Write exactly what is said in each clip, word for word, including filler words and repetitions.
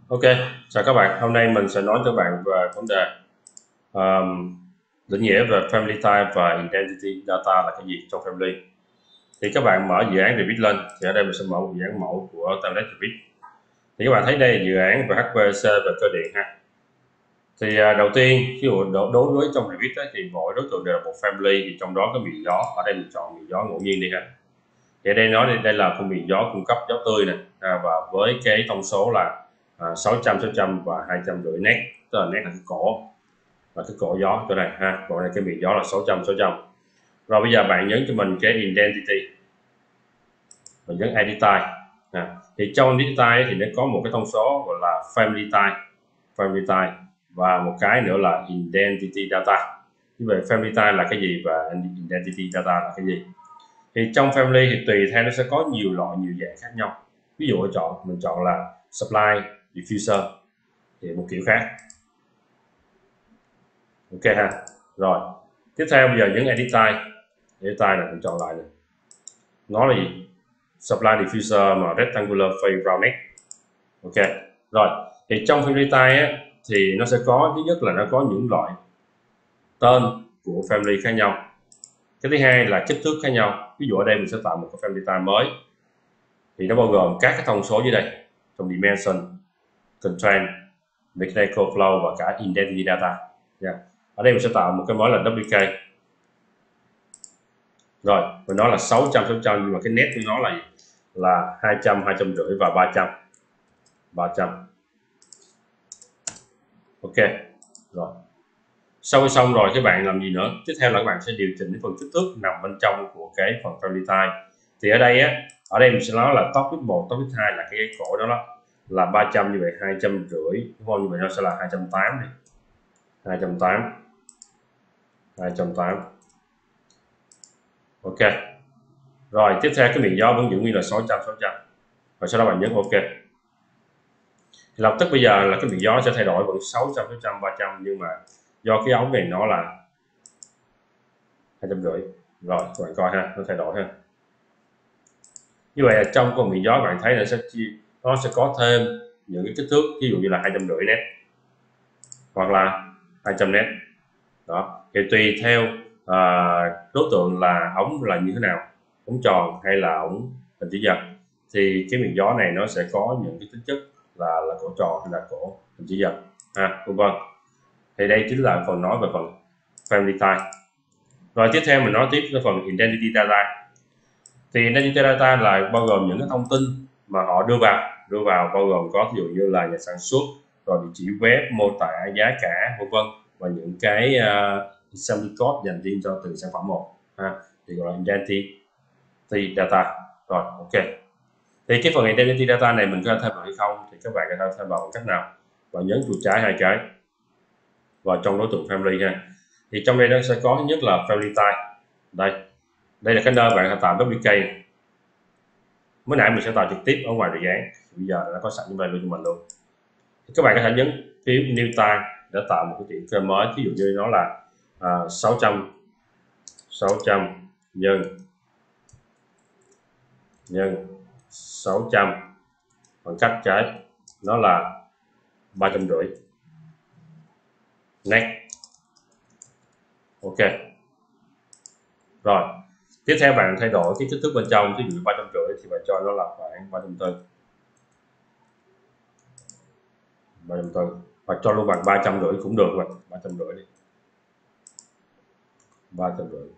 Ok, chào các bạn. Hôm nay mình sẽ nói cho bạn về vấn đề um, định nghĩa về Family Type và Identity Data là cái gì trong Family. Thì các bạn mở dự án Revit lên, thì ở đây mình sẽ mở một dự án mẫu của template Revit. Thì các bạn thấy đây là dự án về hát vê xê về cơ điện ha. Thì uh, đầu tiên, ví dụ đối với trong Revit ấy, thì mỗi đối tượng đều là một family, thì trong đó có miền gió. Ở đây mình chọn miền gió ngẫu nhiên đi ha. Thì ở đây nói đây, đây là con miền gió cung cấp gió tươi này, à, và với cái thông số là à, sáu trăm, sáu trăm và hai trăm rưỡi nét, tức là nét là cái cổ và cái cổ gió chỗ này ha, còn đây cái miền gió là sáu trăm, sáu trăm. Rồi bây giờ bạn nhấn cho mình cái identity, mình nhấn edit type. À, thì trong edit type thì nó có một cái thông số gọi là family type, family type và một cái nữa là identity data. Như vậy family type là cái gì và identity data là cái gì? Thì trong family thì tùy theo nó sẽ có nhiều loại, nhiều dạng khác nhau. Ví dụ mình chọn mình chọn là supply diffuser thì một kiểu khác. Ok ha. Rồi tiếp theo bây giờ nhấn edit type. Edit type này mình chọn lại này, nó là gì? Supply diffuser mà rectangular face round neck. Ok rồi, thì trong family type á, thì nó sẽ có, thứ nhất là nó có những loại tên của family khác nhau. Cái thứ hai là kích thước khác nhau. Ví dụ ở đây mình sẽ tạo một cái family type mới, thì nó bao gồm các cái thông số dưới đây trong dimension, constraint, mechanical flow và cả identity data. Yeah. Ở đây mình sẽ tạo một cái mới là vê kê. Rồi mình nói là sáu trăm, sáu trăm, nhưng mà cái nét của nó là gì? Là hai trăm, hai trăm rưỡi và ba trăm, ba trăm. Ok rồi, sau khi xong rồi các bạn làm gì nữa? Tiếp theo là các bạn sẽ điều chỉnh cái phần kích thước nằm bên trong của cái phần family type. Thì ở đây á, ở đây mình sẽ nói là topic một, topic hai là cái cổ đó, đó là ba trăm, như vậy hai trăm rưỡi, đúng không? Như vậy nó sẽ là hai trăm tám mươi, hai trăm tám mươi, hai trăm tám mươi. Ok rồi, tiếp theo cái miền gió vẫn giữ nguyên là sáu trăm, sáu trăm, và sau đó bạn nhấn ok. Thì lập tức bây giờ là cái miền gió sẽ thay đổi vẫn sáu trăm, sáu trăm, ba trăm, nhưng mà do cái ống này nó là hai trăm rưỡi. Rồi các bạn coi ha, nó thay đổi ha. Như vậy là trong con miền gió bạn thấy là sẽ nó sẽ có thêm những cái kích thước, ví dụ như là hai trăm rưỡi nét hoặc là hai trăm nét. Đó thì tùy theo à, đối tượng là ống là như thế nào, ống tròn hay là ống hình chữ nhật, thì cái miền gió này nó sẽ có những cái tính chất là là cổ tròn hay là cổ hình chữ nhật ha, vân vân. Thì đây chính là phần nói về phần family type. Rồi tiếp theo mình nói tiếp cái phần identity data. Thì identity data là bao gồm những cái thông tin mà họ đưa vào đưa vào bao gồm có ví dụ như là nhà sản xuất, rồi địa chỉ web, mô tả, giá cả, vân vân, và những cái uh, assembly code dành riêng cho từng sản phẩm một ha, thì gọi là identity data. Rồi ok, thì cái phần identity data này mình có thể thêm vào hay không thì các bạn có thể thêm vào bằng cách nào? Và nhấn chuột trái hai cái vào trong đối tượng family ha. Thì trong đây nó sẽ có thứ nhất là family type. Đây đây là cái nơi bạn tạo vê kê. Mới nãy mình sẽ tạo trực tiếp ở ngoài dự án, bây giờ đã có sẵn trong đây luôn cho mình luôn. Thì các bạn có thể nhấn phím new type để tạo một cái chuyện kênh mới. Ví dụ như nó là à, sáu trăm, sáu trăm nhân nhân sáu trăm bằng cách trái nó là ba trăm rưỡi next. Ok rồi, tiếp theo bạn thay đổi cái kích thước bên trong, ví dụ ba trăm rưỡi thì bạn cho nó là khoảng ba trăm tư, ba trăm tư, và cho luôn bằng ba trăm rưỡi cũng được rồi, ba trăm rưỡi đi, ba trăm rưỡi.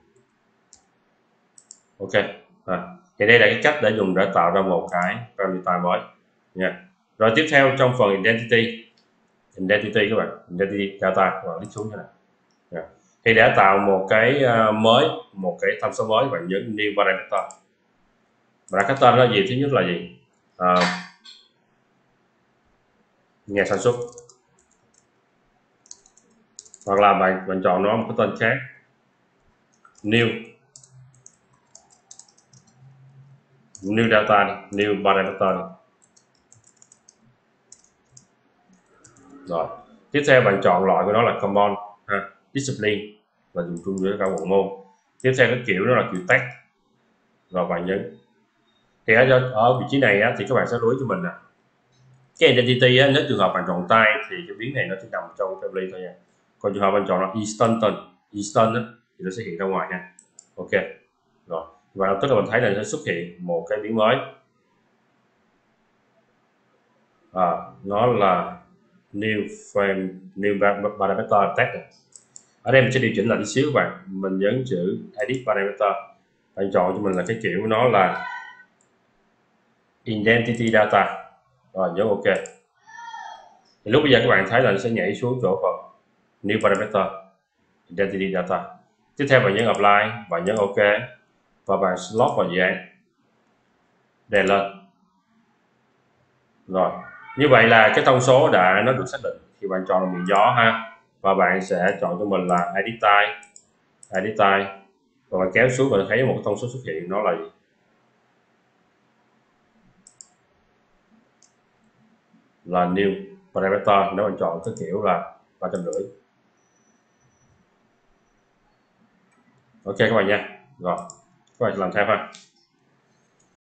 Ok à, thì đây là cái cách để dùng để tạo ra một cái family type mới nha. Rồi tiếp theo trong phần identity, identity các bạn, identity data các bạn list xuống như này. Yeah. Thì để tạo một cái uh, mới, một cái tham số mới, bạn nhấn new parameter. Parameter là gì? Thứ nhất là gì? À, nhà sản xuất, hoặc là bạn bạn chọn nó một cái tên khác, new new data, new parameter. Rồi tiếp theo bạn chọn loại của nó là common ha, discipline và dùng chung với cả bộ môn. Tiếp theo cái kiểu đó là kiểu text, rồi bạn nhấn. Thì ở, ở vị trí này á, thì các bạn sẽ lưu ý cho mình nè, cái identity á, nếu trường hợp bạn chọn tay thì cái biến này nó chỉ nằm trong family thôi nha. Còn trường hợp bạn chọn là instanton instant á, thì nó sẽ hiện ra ngoài nha. Ok rồi, và tức là mình thấy là sẽ xuất hiện một cái biến mới, à, nó là new frame new parameter text. Ở đây mình sẽ điều chỉnh lại tí xíu các bạn, mình nhấn chữ edit parameter, bạn chọn cho mình là cái kiểu nó là identity data, rồi nhấn ok. Thì lúc bây giờ các bạn thấy là nó sẽ nhảy xuống chỗ phần new parameter identity data. Tiếp theo bạn nhấn apply và nhấn ok và bạn slot vào dự án đè lên. Rồi như vậy là cái thông số đã nó được xác định. Thì bạn chọn là miệng gió ha, và bạn sẽ chọn cho mình là edit type edit type và bạn kéo xuống và thấy một cái thông số xuất hiện, nó là là new parameter. Nếu bạn chọn cái kiểu là ba trăm rưỡi. Ok các bạn nha. Rồi các bạn làm theo ha.